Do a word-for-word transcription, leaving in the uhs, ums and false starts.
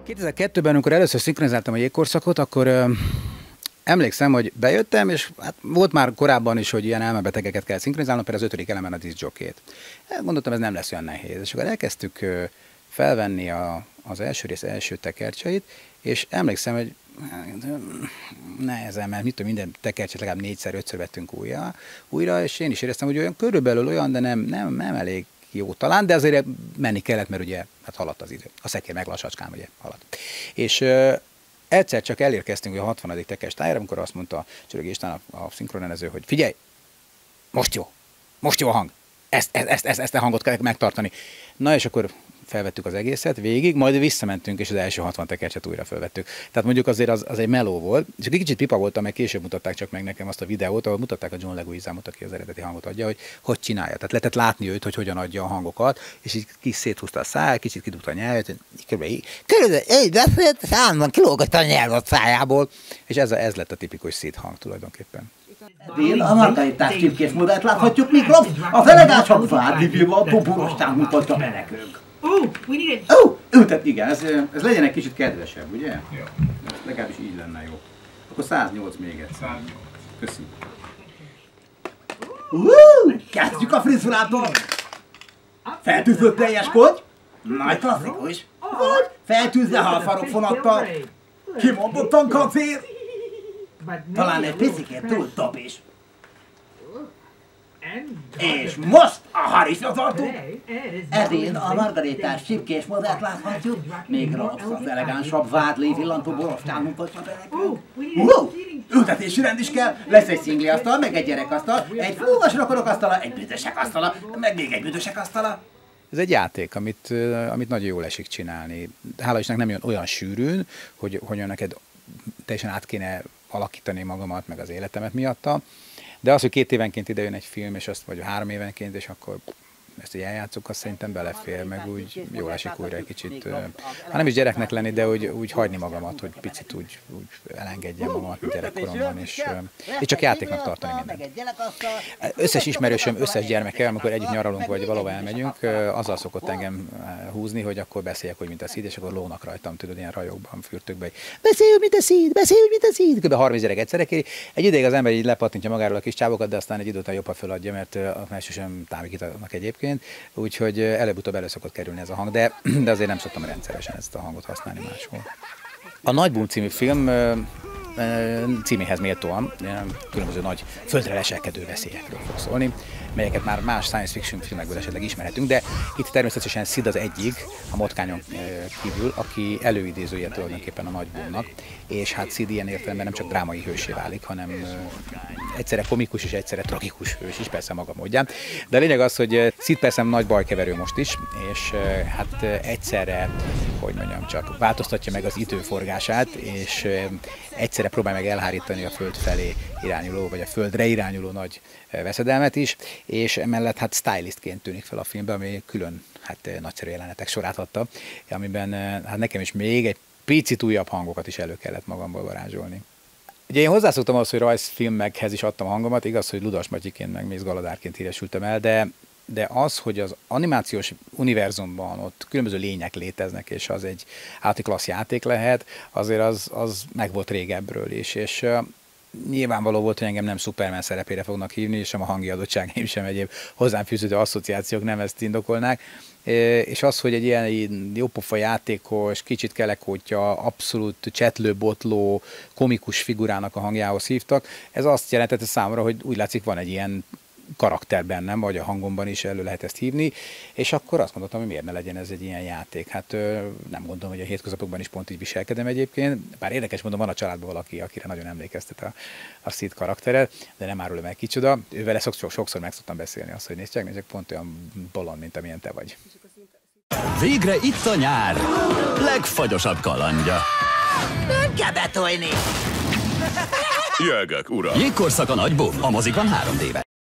kétezer-kettőben, amikor először szinkronizáltam a Jégkorszakot, akkor ö, emlékszem, hogy bejöttem, és hát volt már korábban is, hogy ilyen elmebetegeket kell szinkronizálnom, például az ötödik elemen a diszkjokét. Gondoltam, ez nem lesz olyan nehéz. És akkor elkezdtük ö, felvenni a, az első rész első tekercseit, és emlékszem, hogy nehezen, mert mit tudom, minden tekercset legalább négyszer, ötször vettünk újra, újra, és én is éreztem, hogy olyan körülbelül olyan, de nem, nem, nem elég jó talán, de azért menni kellett, mert ugye hát haladt az idő. A szekér meg lassacskán ugye haladt. És ö, egyszer csak elérkeztünk a hatvanadik tekercs tájára, amikor azt mondta Csörögi István, a, a szinkronrendező, hogy figyelj, most jó, most jó a hang, ezt, ezt, ezt, ezt a hangot kell megtartani. Na és akkor felvettük az egészet végig, majd visszamentünk, és az első hatvan tekercset újra felvettük. Tehát mondjuk azért az, az egy meló volt, és egy kicsit pipa voltam, meg később mutatták csak meg nekem azt a videót, ahol mutatták a John Leguizamot, aki az eredeti hangot adja, hogy hogy csinálja. Tehát lehetett látni őt, hogy hogyan adja a hangokat, és így kis széthúzta a száj, kicsit kidugta a nyelvet, körülbelül így beszélt, és állandóan kilógott a nyelv a szájából, és ez, a, ez lett a tipikus Sid hang tulajdonképpen. Dél a margaritás csipkés modellt láthatjuk mikrof, a felegásabb vádlibival a toborostán mutatja menekünk. Ó, oh, oh, tehát igen, ez, ez legyen egy kicsit kedvesebb, ugye? Jó. Ez legalábbis így lenne jó. Akkor száznyolc még egyszer. Köszi. Uh, kezdjük a frizurától! Feltűzött teljes kod? Nagy klasszikus. Vagy feltűzve halfarokfonattal. Kimondottan kacér. Talán egy picikét túl top is. És most a harisnyatartó! Edén a margaritás csipkés modellt láthatjuk, még Robsz az elegánsabb vádli villantó borostyán mutatja be nekünk. Wow! Ültetési rend is kell, lesz egy szingli asztal, meg egy gyerekasztal, egy fúvas rakorok asztala, egy büdösek asztala, meg még egy büdösek asztala. Ez egy játék, amit, amit nagyon jól esik csinálni. Hála Istennek nem jön olyan sűrűn, hogy, hogy neked teljesen át kéne alakítani magamat, meg az életemet miatta. De az, hogy két évenként ide jön egy film, és azt, vagy három évenként, és akkor ezt így eljátszuk, azt szerintem belefér, meg úgy jól esik újra egy kicsit, hát nem is gyereknek lenni, de úgy, úgy hagyni magamat, hogy picit úgy, úgy elengedjem magamat, mint gyerekkoromban, és, és csak játéknak tartani mindent. Összes ismerősöm, összes gyermekel, amikor együtt nyaralunk, vagy valahova elmegyünk, azzal szokott engem húzni, hogy akkor beszéljek, hogy mint a Sid, és akkor lónak rajtam, tudod, ilyen rajokban, fürtökbe, hogy beszélj, mint a Sid, beszélj, mint a Sid, kb. harminc gyerek egyszerre kéri. Egy ideig az ember így lepattintja magáról a kis csávokat, de aztán egy idő után jobban föladja, mert a másosem támikítanak egyébként. Úgyhogy előbb-utóbb elő szokott kerülni ez a hang, de, de azért nem szoktam rendszeresen ezt a hangot használni máshol. A Nagy Boom című film címéhez méltóan különböző nagy földre leselkedő veszélyekről fog szólni, melyeket már más science fiction filmekből esetleg ismerhetünk, de itt természetesen Sid az egyik, a motkányon kívül, aki előidézője tulajdonképpen a Nagy Boomnak, és hát Sid ilyen értelemben nem csak drámai hősé válik, hanem egyszerre komikus és egyszerre tragikus hős is, persze maga módján. De a lényeg az, hogy Sid persze nagy bajkeverő most is, és hát egyszerre, hogy mondjam csak, változtatja meg az időforgását, és egyszerre próbál meg elhárítani a föld felé irányuló, vagy a földre irányuló nagy veszedelmet is, és emellett hát stylistként tűnik fel a filmben, ami külön hát nagyszerű jelenetek sorát adta, amiben hát nekem is még egy picit újabb hangokat is elő kellett magamból varázsolni. Ugye én hozzászoktam ahhoz, hogy rajzfilmekhez is adtam hangomat, igaz, hogy Ludas Matyiként meg Mész Galadárként híresültem el, de, de az, hogy az animációs univerzumban ott különböző lények léteznek, és az egy átiklassz játék lehet, azért az, az meg volt régebbről is, és uh, nyilvánvaló volt, hogy engem nem Superman szerepére fognak hívni, és sem a hangi adottságaim, sem egyéb hozzám fűződő asszociációk nem ezt indokolnák. És az, hogy egy ilyen jópofa játékos, kicsit kelekótya, abszolút csetlő-botló, komikus figurának a hangjához hívtak, ez azt jelentette számomra, hogy úgy látszik, van egy ilyen karakter bennem, vagy a hangomban is elő lehet ezt hívni, és akkor azt mondtam, hogy miért ne legyen ez egy ilyen játék. Hát nem gondolom, hogy a hétköznapokban is pont így viselkedem egyébként, bár érdekes mondom, van a családban valaki, akire nagyon emlékeztet a, a Sid karaktere, de nem árulom el kicsoda. Ővele sokszor, sokszor meg szoktam beszélni azt, hogy nézd csak, nézd, pont olyan bolond, mint amilyen te vagy. Végre itt a nyár legfagyosabb kalandja. Nem kell betolni! Jögök, uram! Jégkorszak a Nagy Boom, a mozikban három D-ben.